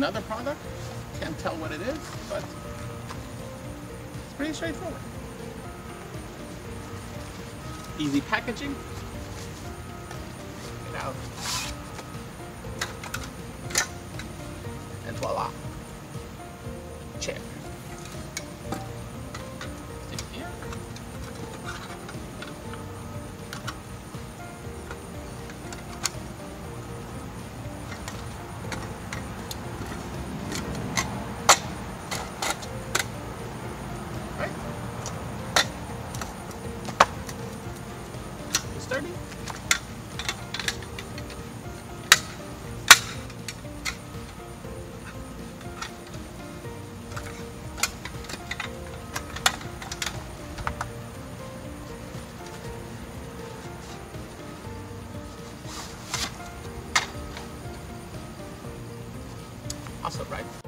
another product. Can't tell what it is, but it's pretty straightforward. Easy packaging. Get out. And voila. Chair. Stick here. Right. Sturdy. Awesome, right?